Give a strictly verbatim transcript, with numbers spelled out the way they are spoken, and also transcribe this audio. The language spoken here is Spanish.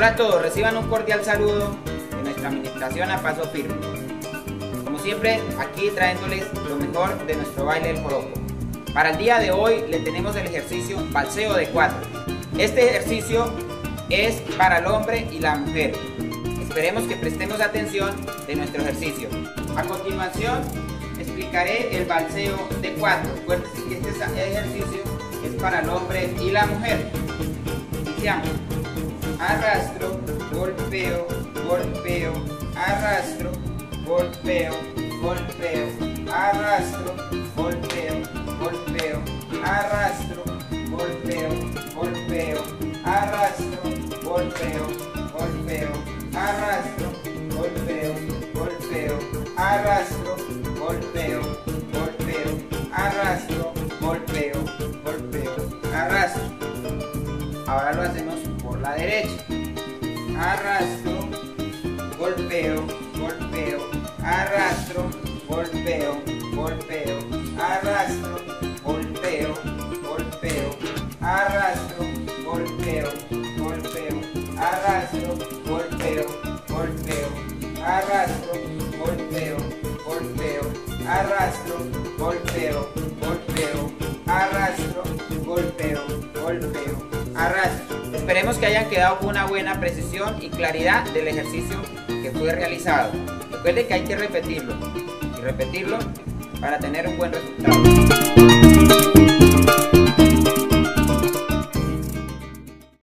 Hola a todos, reciban un cordial saludo de nuestra administración a paso firme. Como siempre, aquí trayéndoles lo mejor de nuestro baile del joropo. Para el día de hoy le tenemos el ejercicio balseo de cuatro. Este ejercicio es para el hombre y la mujer. Esperemos que prestemos atención de nuestro ejercicio. A continuación, explicaré el balseo de cuatro. Recuerden que este ejercicio es para el hombre y la mujer. Iniciamos. Arrastro, golpeo, golpeo, arrastro, golpeo, golpeo, arrastro, golpeo, golpeo, arrastro, golpeo, golpeo, arrastro, golpeo, golpeo, arrastro, golpeo, golpeo, arrastro, golpeo, golpeo, arrastro, golpeo, golpeo, arrastro. Ahora lo hacemos por la derecha. Arrastro, golpeo, golpeo, arrastro, golpeo, golpeo, arrastro, golpeo, golpeo, arrastro, golpeo, golpeo, arrastro, golpeo, golpeo, arrastro, golpeo, golpeo, arrastro, golpeo, golpeo, arrastro, golpeo, golpeo, arrastro. Esperemos que hayan quedado con una buena precisión y claridad del ejercicio que fue realizado. Recuerden que hay que repetirlo y repetirlo para tener un buen resultado.